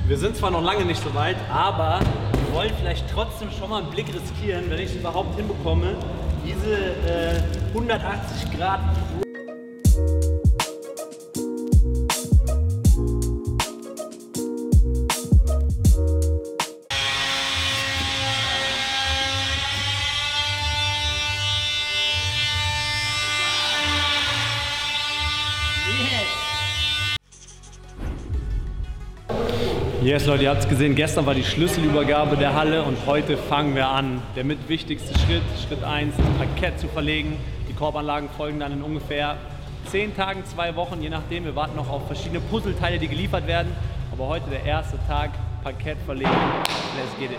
Wir sind zwar noch lange nicht so weit, aber wir wollen vielleicht trotzdem schon mal einen Blick riskieren, wenn ich es überhaupt hinbekomme, diese 180 Grad Yes, Leute, ihr habt es gesehen, gestern war die Schlüsselübergabe der Halle und heute fangen wir an. Der mitwichtigste Schritt, Schritt 1, das Parkett zu verlegen. Die Korbanlagen folgen dann in ungefähr 10 Tagen, 2 Wochen, je nachdem. Wir warten noch auf verschiedene Puzzleteile, die geliefert werden. Aber heute der erste Tag, Parkett verlegen. Let's get it.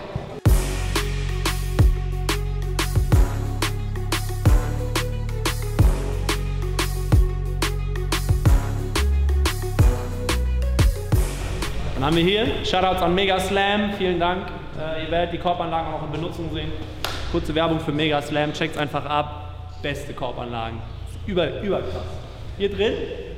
Dann haben wir hier, Shoutouts an Mega Slam, vielen Dank. Ihr werdet die Korbanlagen auch in Benutzung sehen. Kurze Werbung für Mega Slam, checkt einfach ab. Beste Korbanlagen. Überkrass. Hier drin,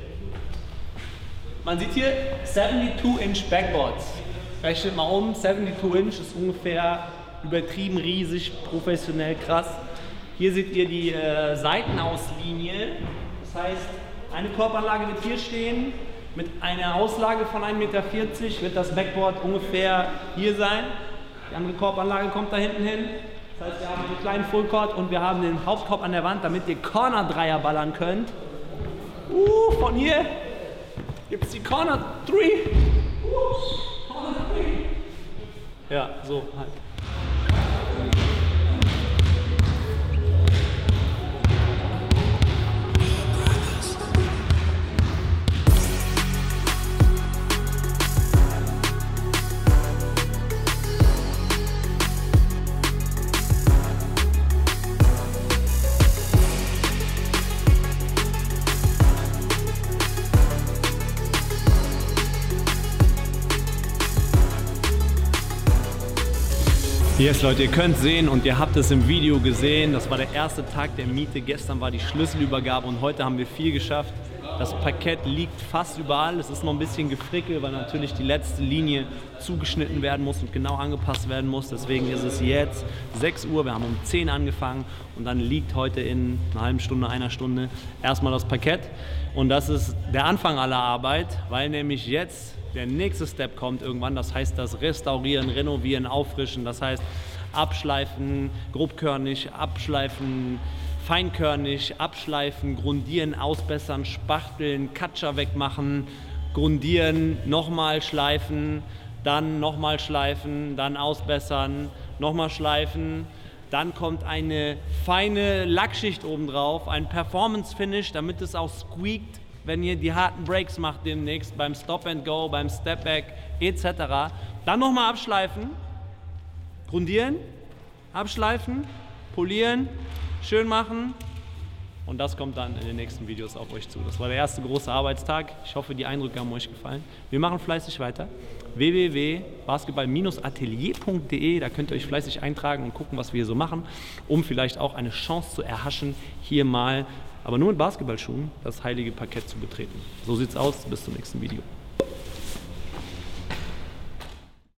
man sieht hier 72-Inch Backboards. Rechnet mal um, 72 Inch ist ungefähr übertrieben riesig, professionell krass. Hier seht ihr die Seitenauslinie. Das heißt, eine Korbanlage wird hier stehen. Mit einer Auslage von 1,40 Meter wird das Backboard ungefähr hier sein. Die andere Korbanlage kommt da hinten hin. Das heißt, wir haben einen kleinen Fullcourt und wir haben den Hauptkorb an der Wand, damit ihr Corner-Dreier ballern könnt. Von hier gibt es die Corner 3. Corner 3. Ja, so halt. Yes, Leute, ihr könnt sehen und ihr habt es im Video gesehen, das war der erste Tag der Miete, gestern war die Schlüsselübergabe und heute haben wir viel geschafft. Das Parkett liegt fast überall, es ist noch ein bisschen gefrickelt, weil natürlich die letzte Linie zugeschnitten werden muss und genau angepasst werden muss. Deswegen ist es jetzt 6 Uhr, wir haben um 10 angefangen und dann liegt heute in einer halben Stunde, einer Stunde erstmal das Parkett. Und das ist der Anfang aller Arbeit, weil nämlich jetzt der nächste Step kommt irgendwann, das heißt das Restaurieren, Renovieren, Auffrischen, das heißt abschleifen, grobkörnig, abschleifen, feinkörnig, abschleifen, grundieren, ausbessern, spachteln, Katscher wegmachen, grundieren, nochmal schleifen, dann nochmal schleifen, dann ausbessern, nochmal schleifen. Dann kommt eine feine Lackschicht obendrauf, ein Performance-Finish, damit es auch squeakt, wenn ihr die harten Breaks macht demnächst, beim Stop and Go, beim Step Back etc. Dann nochmal abschleifen, grundieren, abschleifen, polieren, schön machen und das kommt dann in den nächsten Videos auf euch zu. Das war der erste große Arbeitstag. Ich hoffe, die Eindrücke haben euch gefallen. Wir machen fleißig weiter. www.basketball-atelier.de, da könnt ihr euch fleißig eintragen und gucken, was wir hier so machen, um vielleicht auch eine Chance zu erhaschen, hier mal, aber nur mit Basketballschuhen, das heilige Parkett zu betreten. So sieht's aus, bis zum nächsten Video.